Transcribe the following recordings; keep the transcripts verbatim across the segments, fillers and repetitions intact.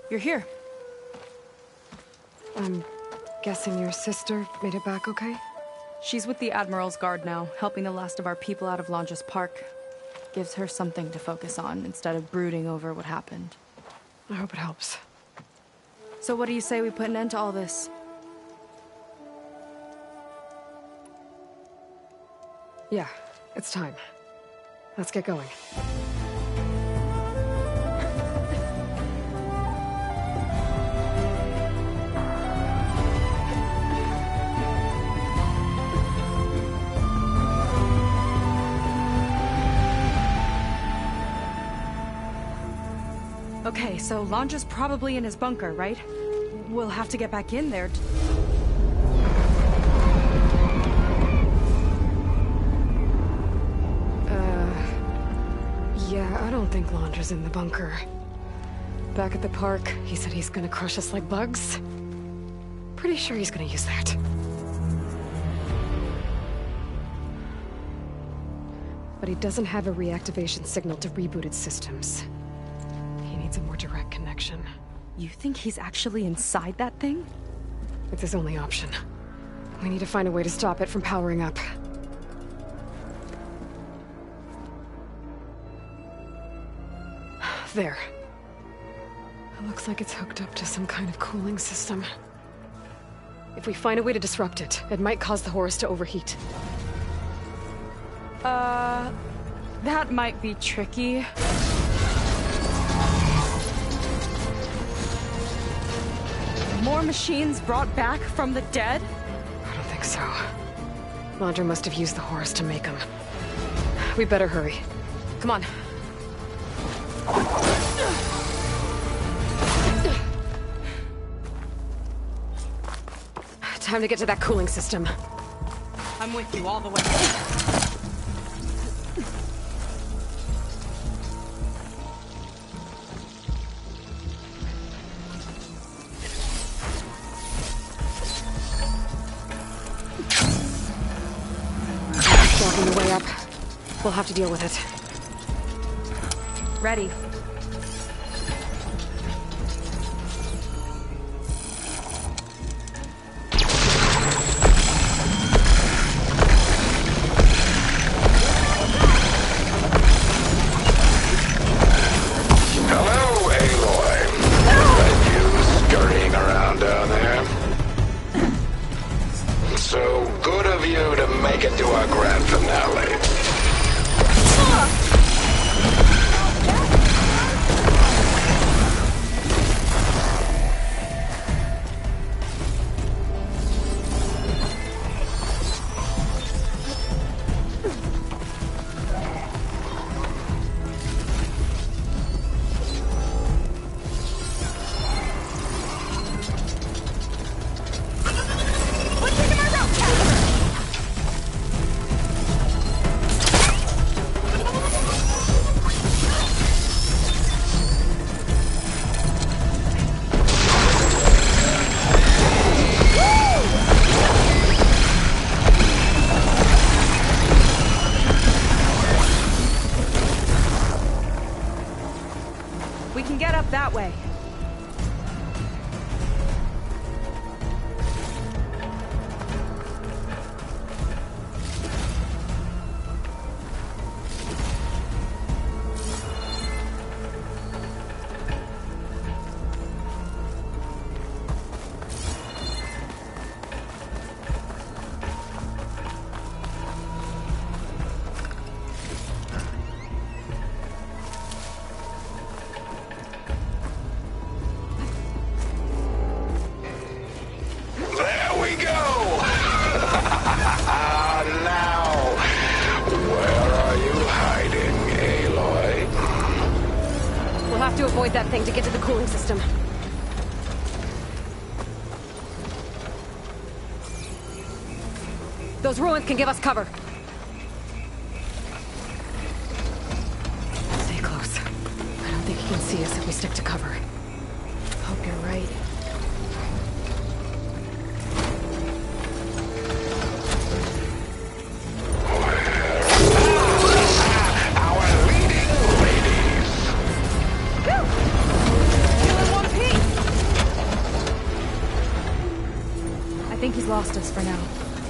You're here. I'm guessing your sister made it back okay? She's with the Admiral's Guard now, helping the last of our people out of Longes Park. Gives her something to focus on instead of brooding over what happened. I hope it helps. So what do you say we put an end to all this? Yeah, it's time. Let's get going. Okay, so Longe's probably in his bunker, right? We'll have to get back in there to... Yeah, I don't think Longe's in the bunker. Back at the park, he said he's gonna crush us like bugs. Pretty sure he's gonna use that. But he doesn't have a reactivation signal to reboot its systems. He needs a more direct connection. You think he's actually inside that thing? It's his only option. We need to find a way to stop it from powering up. There. It looks like it's hooked up to some kind of cooling system. If we find a way to disrupt it, it might cause the Horus to overheat. Uh... That might be tricky. More machines brought back from the dead? I don't think so. Laundra must have used the Horus to make them. We better hurry. Come on. Time to get to that cooling system. I'm with you all the way. Blocking the way up. We'll have to deal with it. Ready. We can get up that way. To avoid that thing to get to the cooling system. Those ruins can give us cover. Stay close. I don't think he can see us if we stick to cover. Hope you're right. Two in one piece! protect us for now.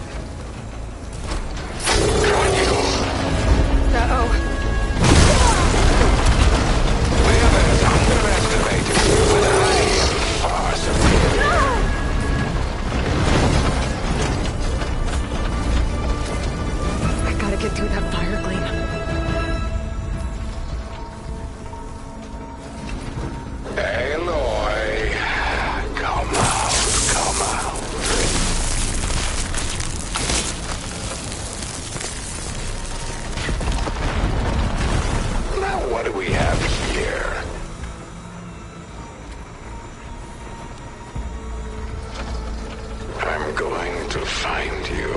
Uh-oh. We haven't underestimated you, but I am far superior. I gotta get through that fire gleam. Aloy, come out, come out. Now what do we have here? I'm going to find you.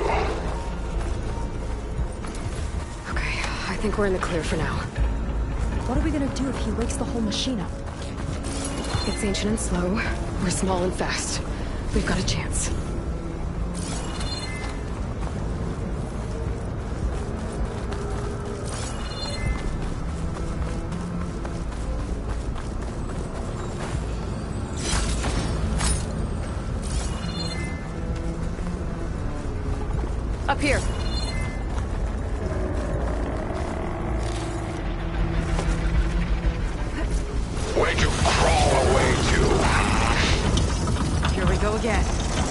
Okay, I think we're in the clear for now. What are we gonna do if he wakes the whole machine up? It's ancient and slow. We're small and fast. We've got a chance. Up here. Where'd you crawl away to? Here we go again.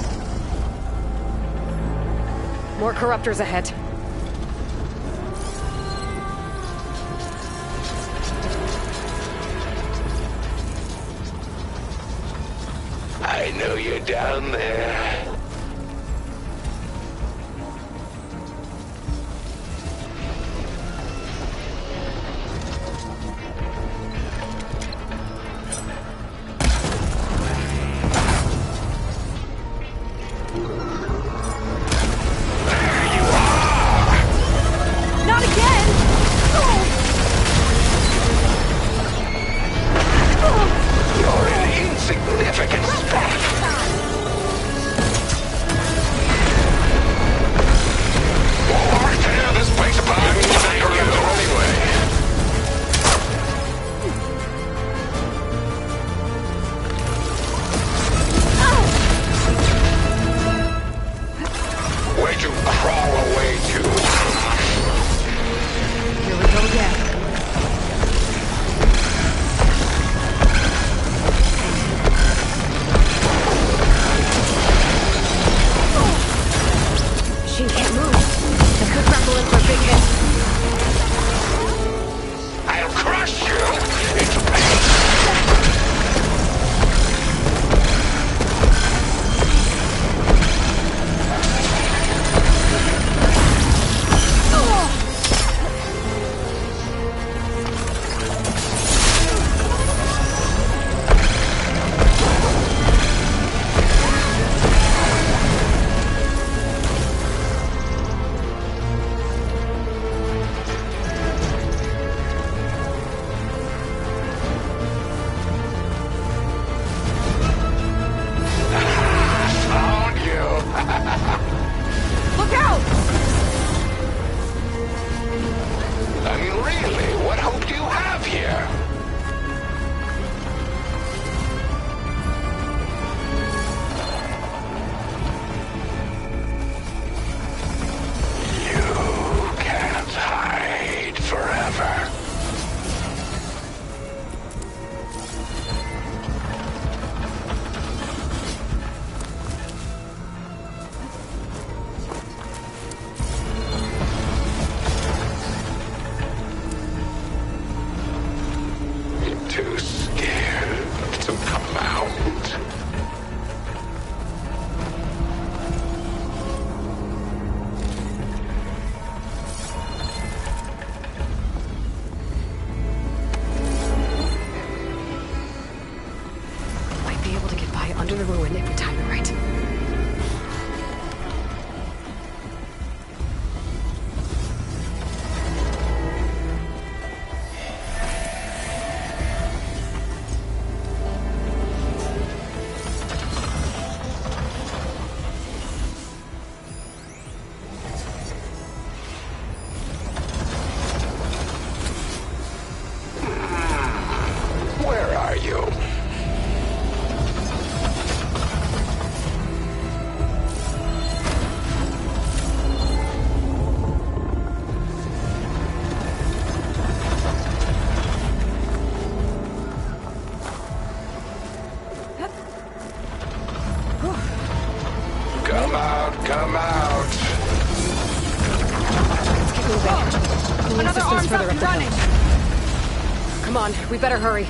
More corruptors ahead. I know you're down there. Not again! You're an insignificant speck. cooling Another system's arm's further up up and the running. hill. Come on, we better hurry.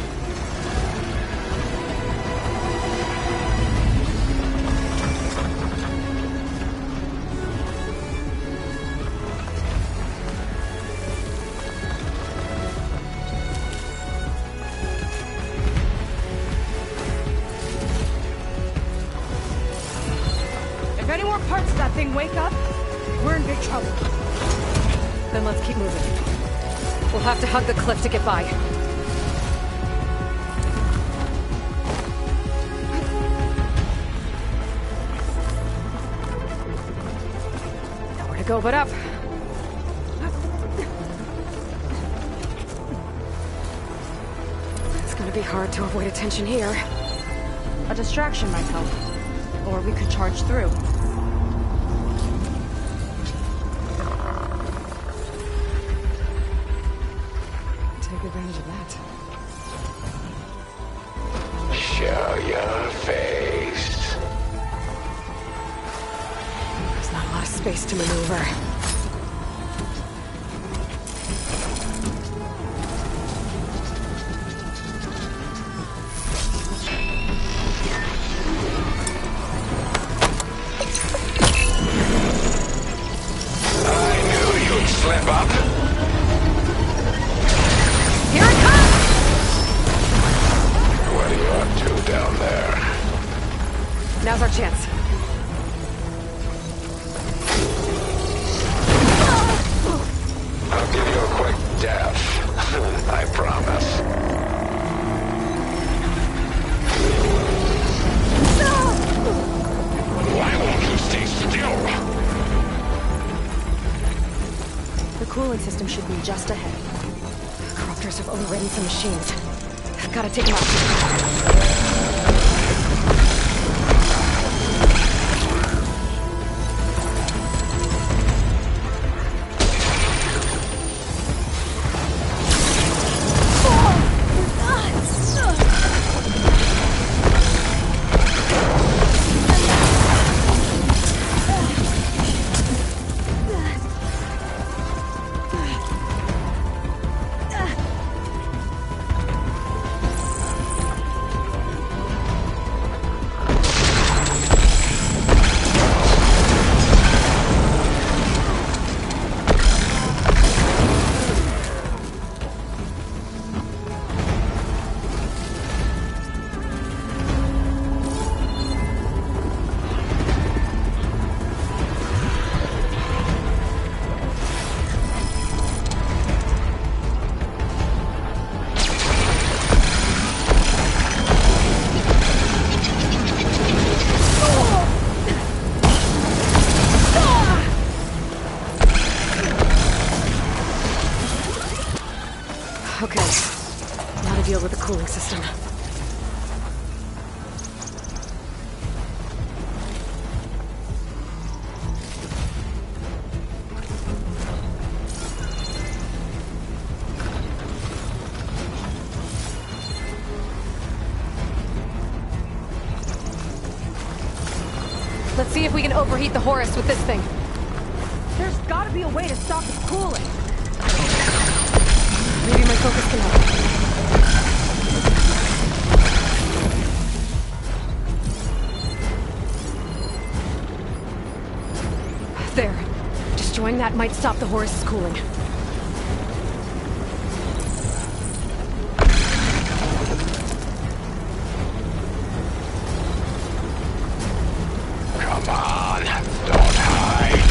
If any more parts of that thing wake up, we're in big trouble. Then let's keep moving. We'll have to hug the cliff to get by. Nowhere to go but up. It's gonna be hard to avoid attention here. A distraction might help. Or we could charge through. Take advantage of that. Show your face. There's not a lot of space to maneuver. I knew you'd slip up. Here it comes! What are you up to down there? Now's our chance. I'll give you a quick death. I promise. Why won't you stay still? The cooling system should be just ahead. Corruptors have overridden some machines. I've gotta take them out. Okay. Now to deal with the cooling system. Let's see if we can overheat the Horus with this thing. There's gotta be a way to stop its cooling. Maybe my focus can help. There. Destroying that might stop the Horus's cooling. Come on, don't hide.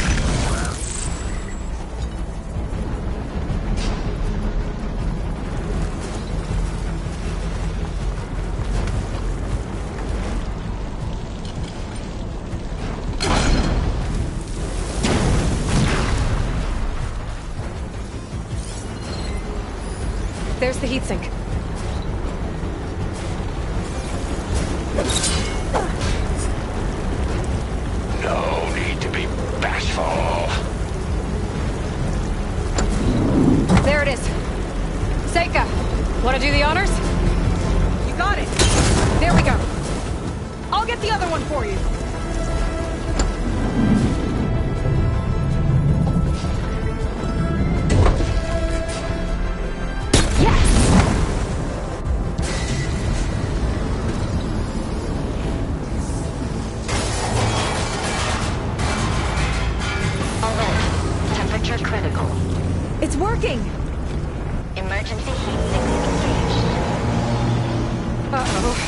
There's the heatsink. No need to be bashful. There it is. Seika, want to do the honors? You got it. There we go. I'll get the other one for you. It's working! Emergency heat sink engaged. Uh-oh.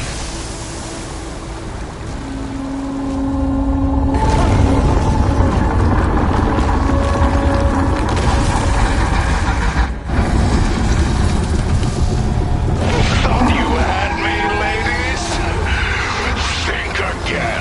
Thought you had me, ladies? Think again.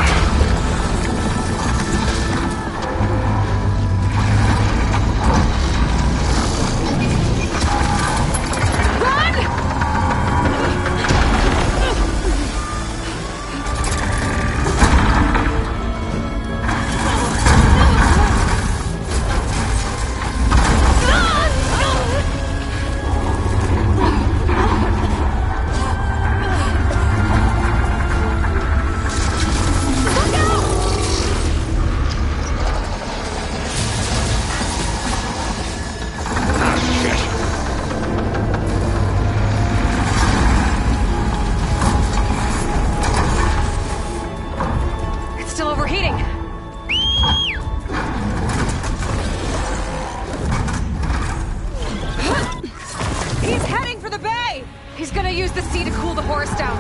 Still overheating. He's heading for the bay! He's gonna use the sea to cool the horse down.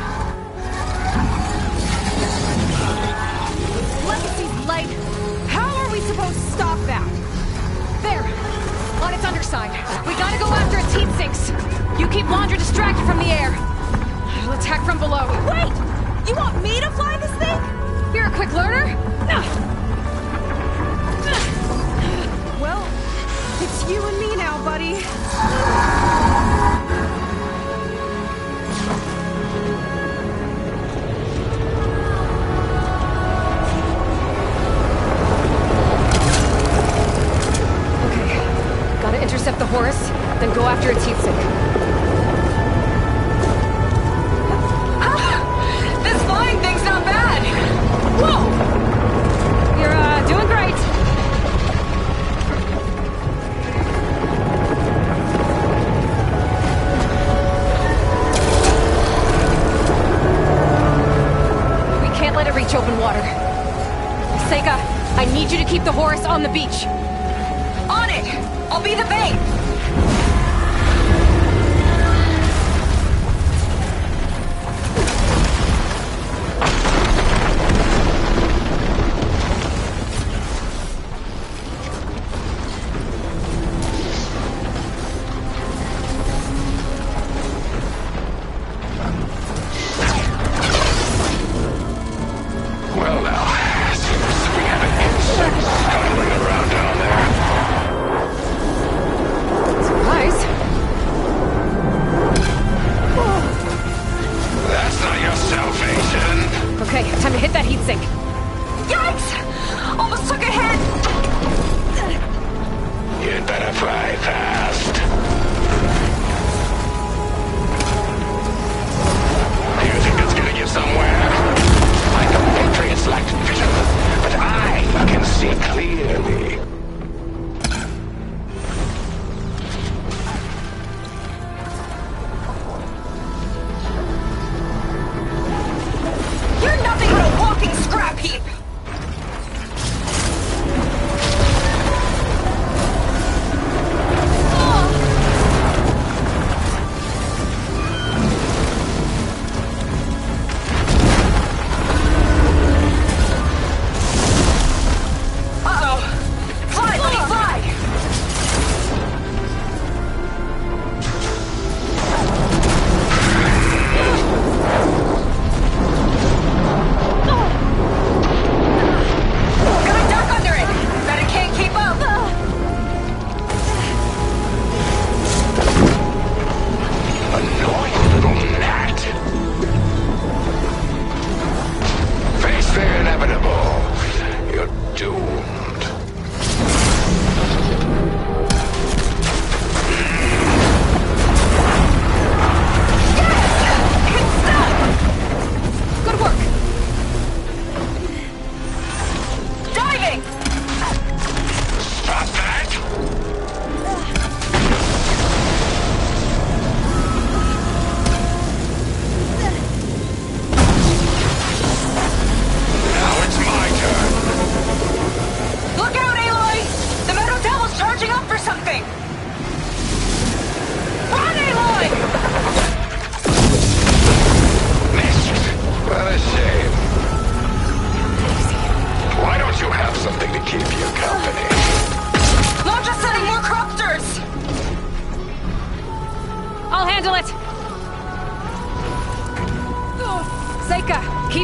Legacy's light! How are we supposed to stop that? There! On its underside. We gotta go after its heat sinks. You keep Laundra distracted from the air. I'll attack from below. Wait! You want me to fly this thing? You're a quick learner? Well, it's you and me now, buddy. Okay. Gotta intercept the Horus, then go after its heat sink. This flying thing's not bad! Whoa! You're, uh, doing great. We can't let it reach open water. Sega, I need you to keep the Horus on the beach. On it! I'll be the bait! Well now, seems we have an insect scuttling around down there. Surprise. That's not your salvation. Okay, time to hit that heat sink. Yikes! Almost took a hit! You'd better fly fast. You think it's gonna get somewhere? My compatriots lacked vision, but I can see clearly. You're nothing but a walking scrap heap!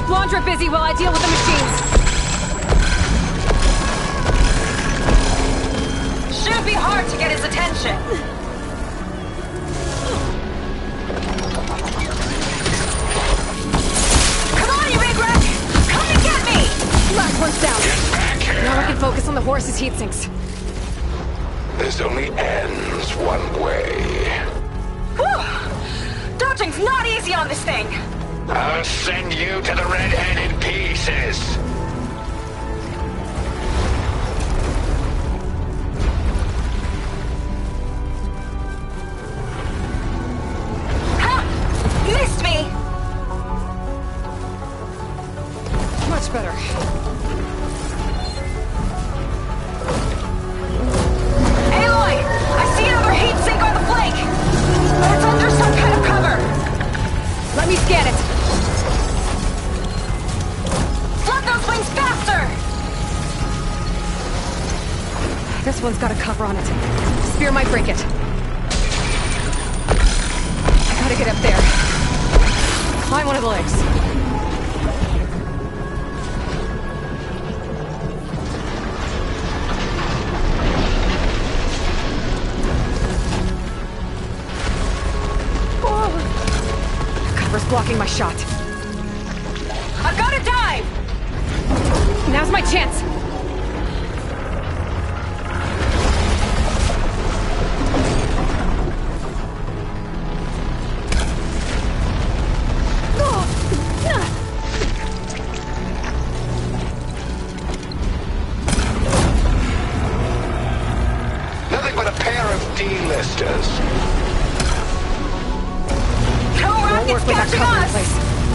Laundra busy while I deal with the machines. Shouldn't be hard to get his attention. Come on, you big wreck! Come and get me! Last one's down. Get back here! Now I can focus on the horse's heat sinks. This only ends one way. Whew! Dodging's not easy on this thing. I'll send you to the redhead in pieces. Ha! Missed me! Much better. Aloy! I see another heat sink on the flank! But it's under some kind of cover! Let me scan it. Flood those wings faster! This one's got a cover on it. Spear might break it. I gotta get up there. Climb one of the legs. Cover's blocking my shot. I've got to dive! Now's my chance. Nothing but a pair of D-listers. No Won't rockets work without catching cover in us! place.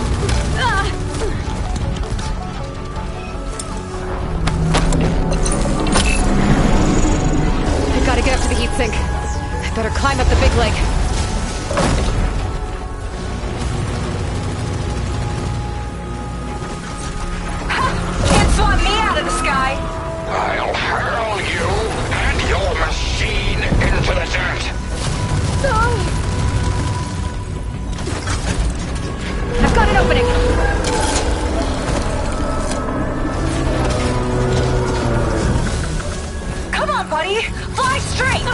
I gotta get up to the heat sink. I better climb up the big leg. Can't swat me out of the sky! I'll hurl you and your machine into the dirt. I've got an opening. Come on, buddy! Fly straight!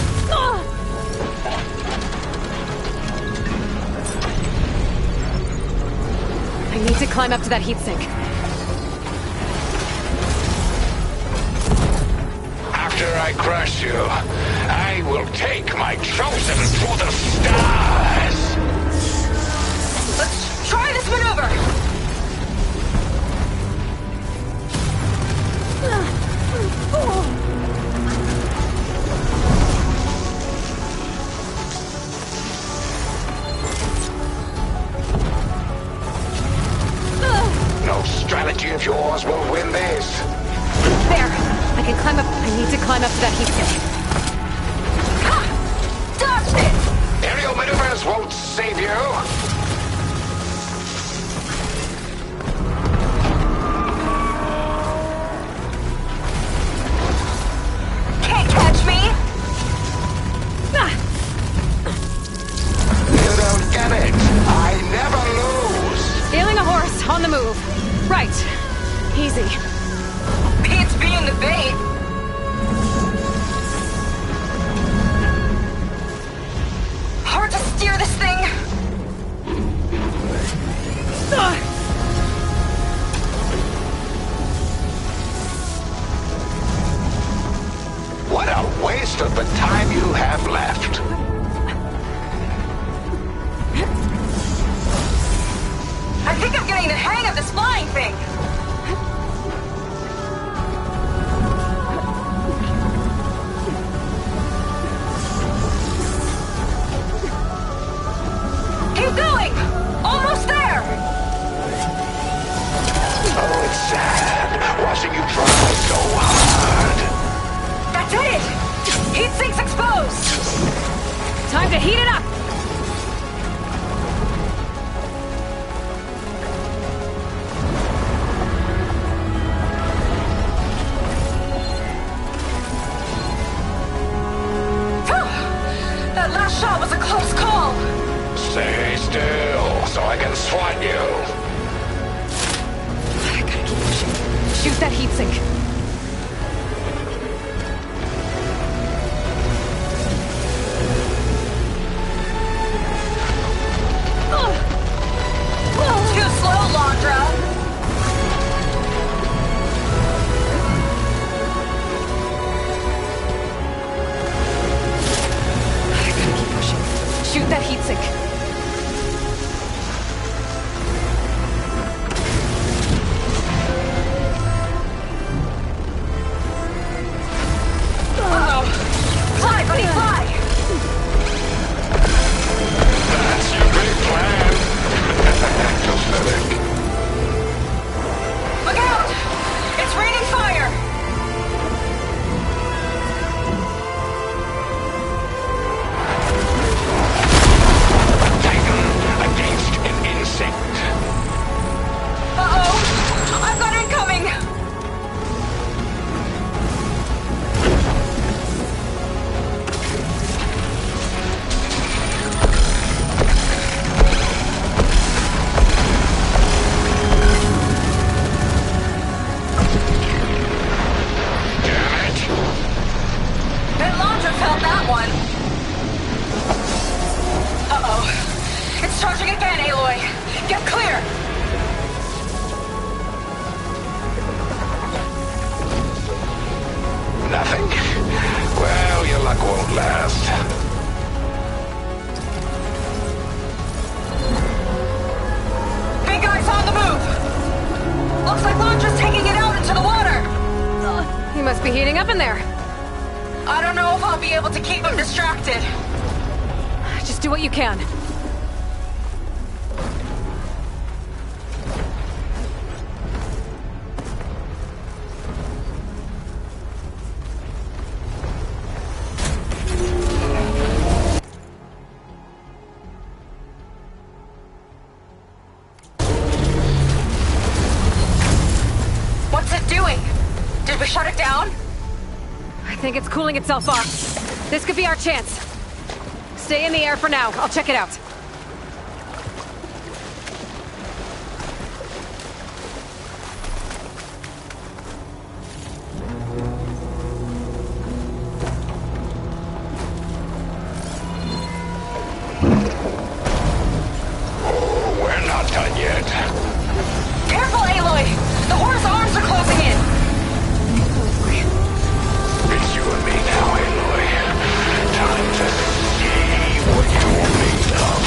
I need to climb up to that heat sink. After I crush you, I will take my chosen to the stars. Let's try this maneuver! No strategy of yours will win this. There! I can climb up. I need to climb up to that heat sink. Ha! Dodged it! Aerial maneuvers won't save you. Can't catch me! You don't get it. I never lose. Stealing a horse on the move. Right. Easy. Beats being the bait! Hard to steer this thing! What a waste of the time you have left. I think I'm getting the hang of this flying thing! Keep going! Almost there! Oh, it's sad watching you try so hard. That's it! Heat sink's exposed! Time to heat it up! Phew! That last shot was a close call! Stay still so I can swat you. Shoot that heatsink. Too slow, Londra. I gotta keep pushing. Shoot that heatsink. Uh-oh. Fly, buddy, fly! That's your big plan. Pathetic. Look out! It's raining fire! Titan against an insect. Uh-oh! I've got incoming! Damn it. Bet Londra felt that one. Uh-oh. It's charging again, Aloy. Get clear! Nothing? Well, your luck won't last. Big guy's on the move! Looks like Londra's taking it out into the water! He must be heating up in there. I don't know if I'll be able to keep him distracted. Just do what you can. What's it doing? Did we shut it down? I think it's cooling itself off. This could be our chance. Stay in the air for now. I'll check it out. Oh, we're not done yet. Careful, Aloy! The horse arms are closing in! It's you and me now, Aloy. Time to see what you're made of.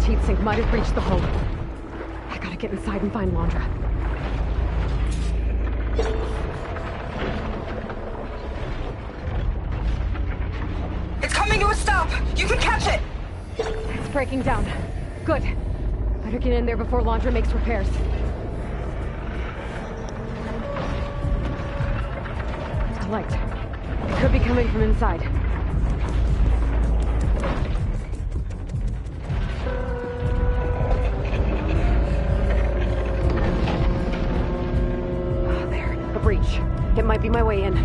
heatsink might have breached the hull. I gotta get inside and find Londra. It's coming to a stop! You can catch it! It's breaking down. Good. Better get in there before Londra makes repairs. A light. It could be coming from inside. Ah, there. A breach. It might be my way in.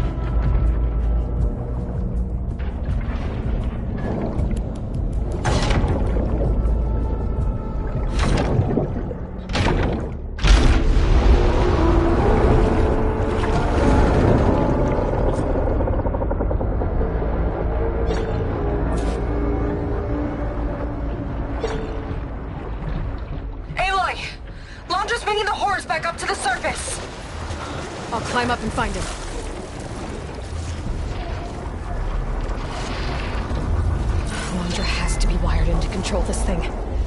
Climb up and find him. Londra has to be wired in to control this thing.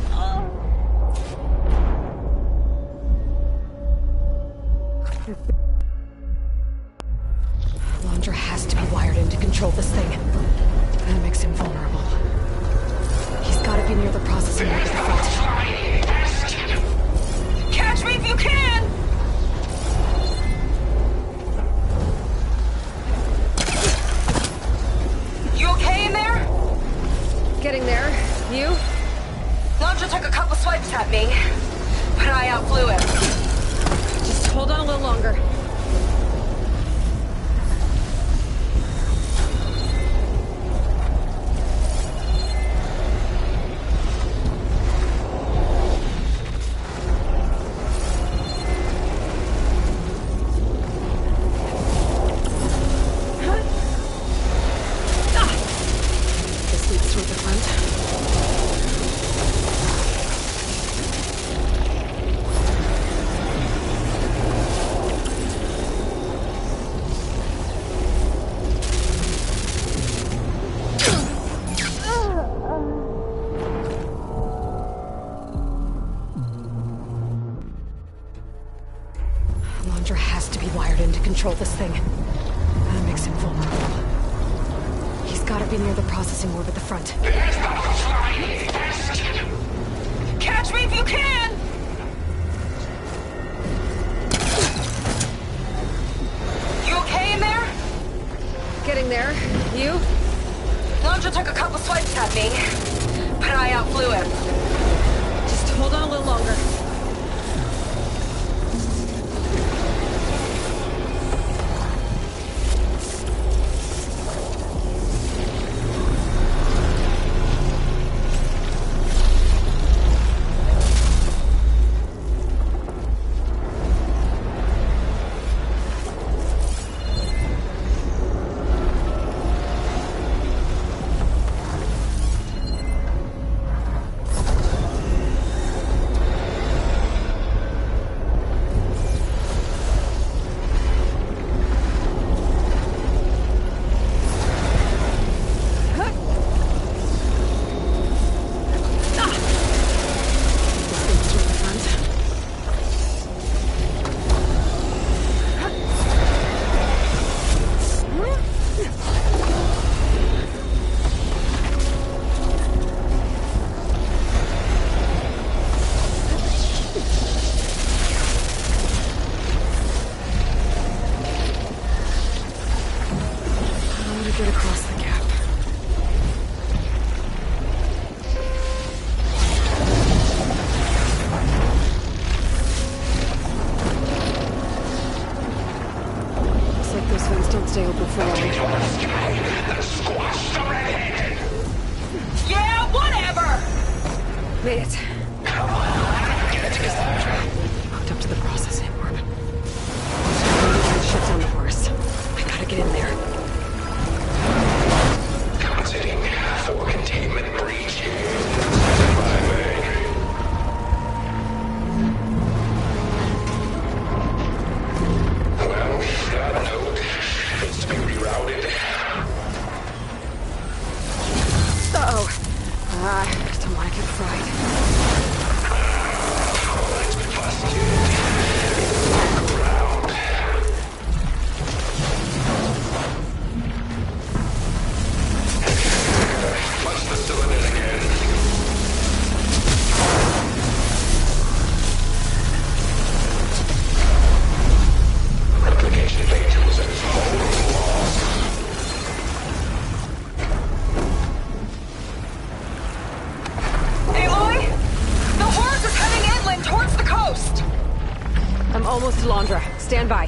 Londra has to be wired in to control this thing. That makes him vulnerable. He's gotta be near the processing unit at the front. Catch me if you can! Getting there. You? Londra took a couple swipes at me, but I outflew him. Just hold on a little longer. Londra has to be wired in to control this thing. That makes him vulnerable. He's gotta be near the processing orb at the front. Catch me if you can! You okay in there? Getting there. You? Londra took a couple swipes at me, but I outflew him. Just hold on a little longer. Get across the gap. Looks like those vents don't stay open for long. Yeah, whatever! Made it. Come on, get together. Hooked up to the processing orb. Shut down the forest. I gotta get in there. Considering for containment breach. By me. Well, that node needs to be rerouted. Uh-oh. Ah, I don't want to get fried. Stand by.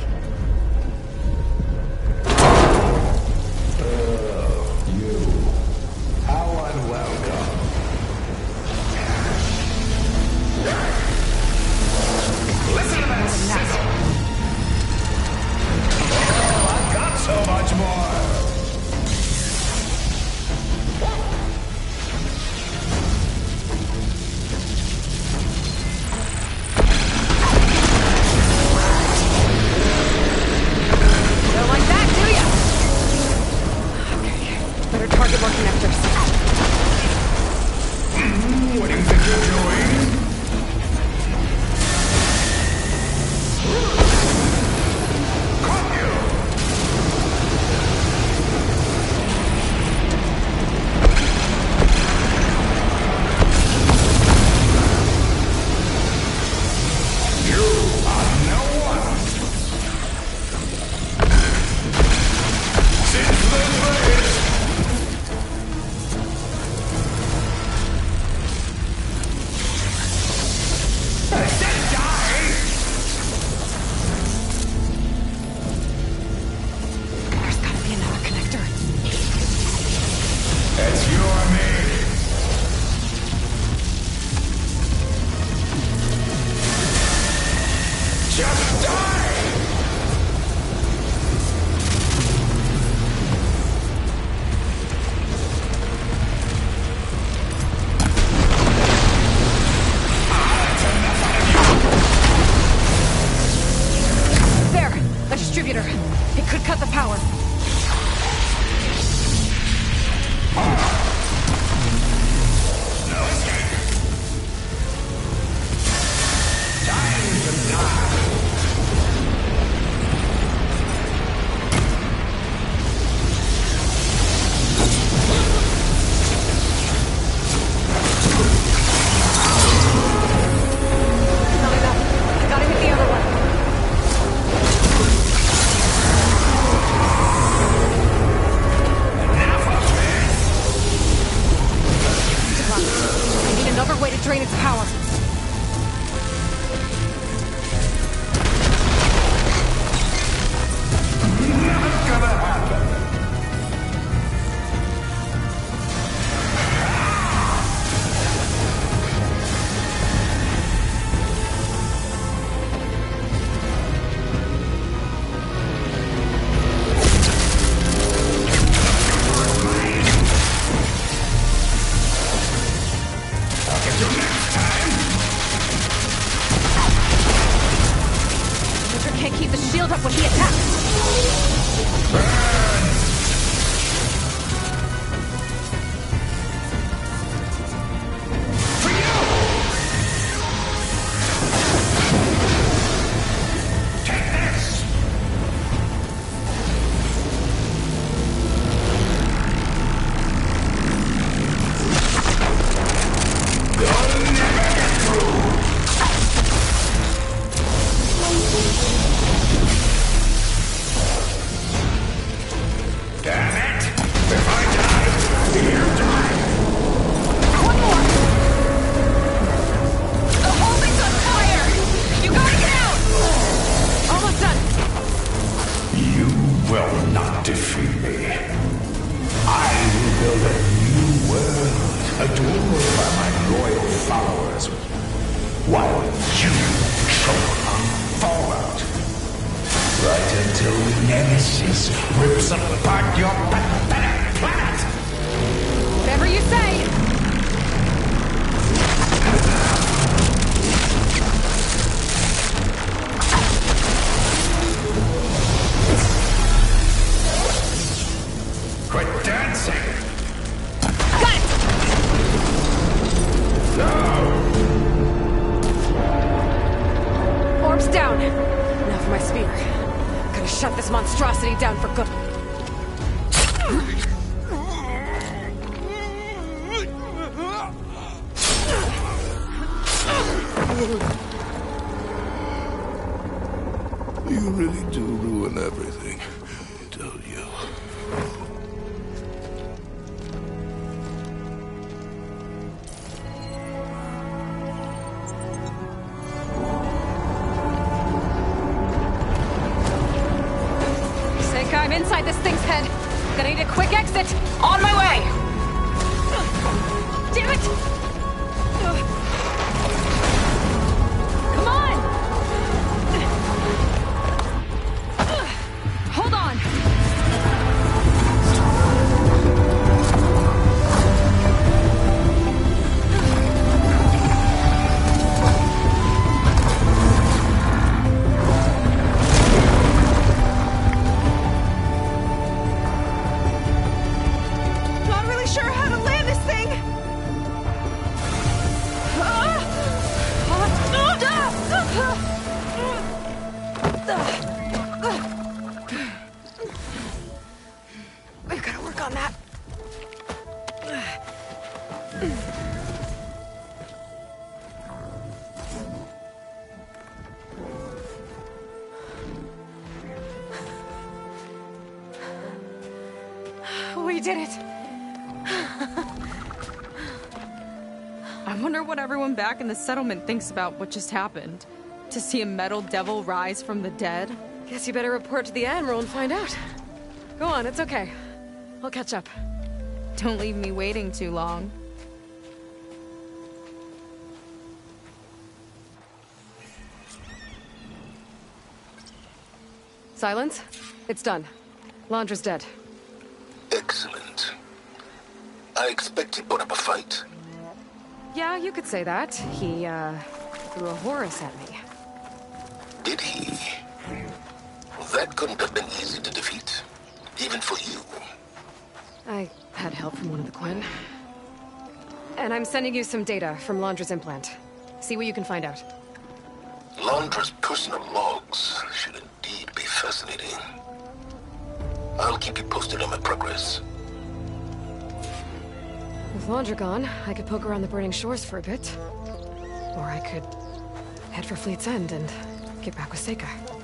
Listen to that sizzle! Oh, I've got so much more! Don't like that, do ya? Okay, better target more connectors. Mm, what do you think you're doing? There's gotta be another connector. It's you or me. Just die! There! A distributor. It could cut the power. No escape. Time to die. Not enough. I gotta hit the other one. Enough of this. I need another way to drain its power. Not gonna happen. I'll get you next time. Victor can't keep the shield up when he attacks. Burn! For you! Take this! You'll never get through! Damn it! If I die, you die! One more! The whole thing's on fire! You gotta get out! Almost done. You will not defeat me. I will build a new world, adored by my loyal followers, while you choke on fallout. Right until Nemesis rips apart your pathetic planet! Whatever you say. Quit dancing! Got it! Orbs down. Now for my spear. Gotta shut this monstrosity down for good. You really do ruin everything, don't you? this thing's head. Gonna need a quick exit. On my way! Damn it! Come on! Hold on! Not really sure how to land this thing! We've gotta work on that. We did it! I wonder what everyone back in the settlement thinks about what just happened. To see a metal devil rise from the dead? Guess you better report to the Admiral and find out. Go on, it's okay. I'll catch up. Don't leave me waiting too long. Silence? It's done. Londra's dead. Excellent. I expect he put up a fight. Yeah, you could say that. He, uh, threw a Horus at me. Did he? That couldn't have been easy to defeat. Even for you. I had help from one of the Quen. And I'm sending you some data from Londra's implant. See what you can find out. Londra's personal logs should indeed be fascinating. I'll keep you posted on my progress. With Londra gone, I could poke around the burning shores for a bit. Or I could head for Fleet's End and get back with Seika.